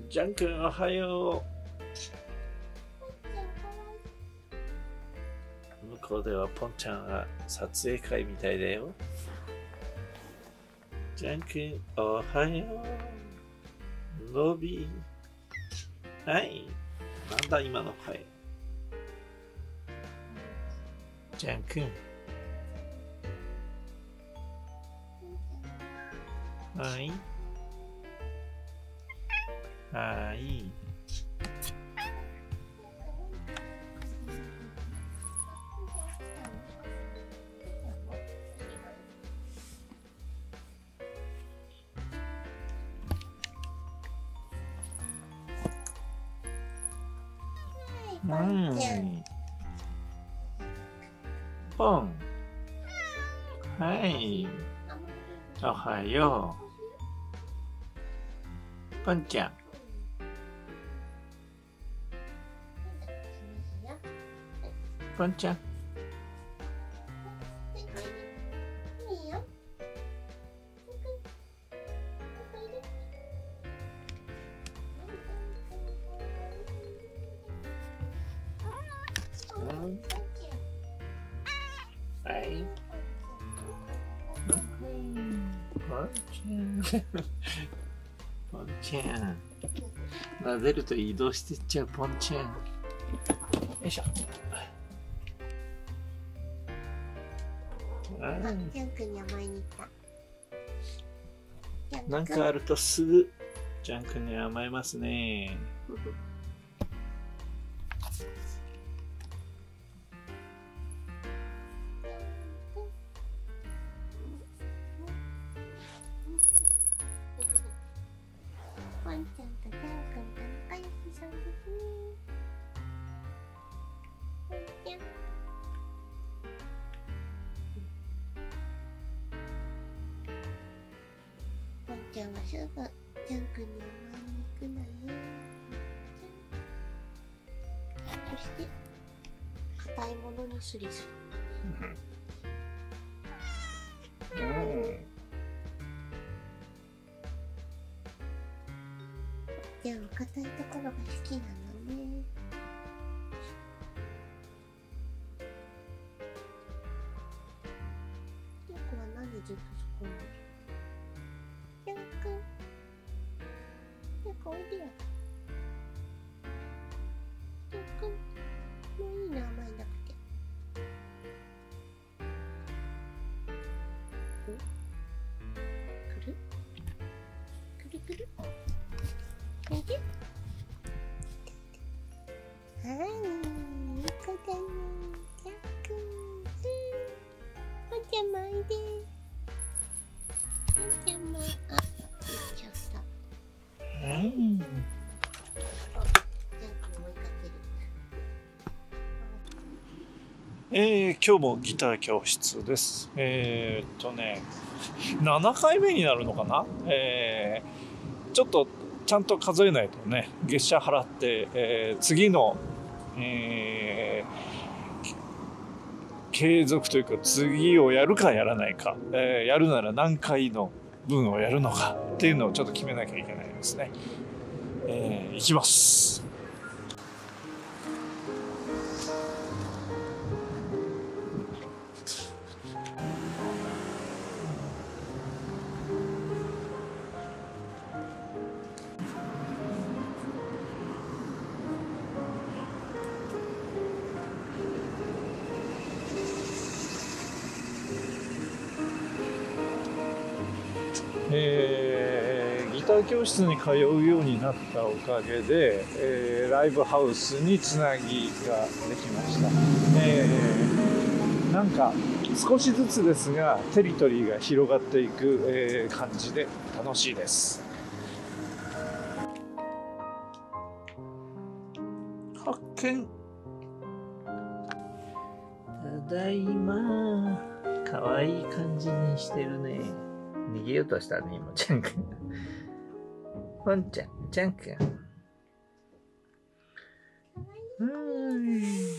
ジャン君おはよう。向こうではポンちゃんは撮影会みたいだよ。ジャン君おはよう。ロビー。はい。なんだ今の声。ジャン君。はい。はい。うん。ポン。はい。おはよう。ポンちゃん。ポンちゃん。はい。ポンちゃん。ポンちゃん。撫でると移動してっちゃうポンちゃん。よいしょ。 ジャン君に甘えに行った。 なんかあるとすぐジャン君に甘えますね。 ポンちゃんとジャン君と仲良しそうですね。ポンちゃん。ポンちゃんはすぐジャン君に甘えに行くのね。そして硬いものにスリスリ。じゃあ硬いところが好きなのね。ジャン君はなんでずっとそこにいる？ジャン君、ジャン君おいでよ。ジャン君、もういいの甘えなくて。くるくるくる。おいで。はい、いい子だね。ジャン君。ポンちゃんもおいで。ポンちゃんも、あ、行っちゃった。ジャン君追いかける。 今日もギター教室です。7回目になるのかな、ちょっとちゃんと数えないとね、月謝払って、次の、継続というか次をやるかやらないか、やるなら何回の分をやるのかっていうのをちょっと決めなきゃいけないですね。いきます。ギター教室に通うようになったおかげで、ライブハウスにつなぎができました。なんか少しずつですがテリトリーが広がっていく、感じで楽しいです。発見。ただいま。かわいい感じにしてるね。逃げようとしたね、今、ジャン君。ポンちゃん、ジャン君。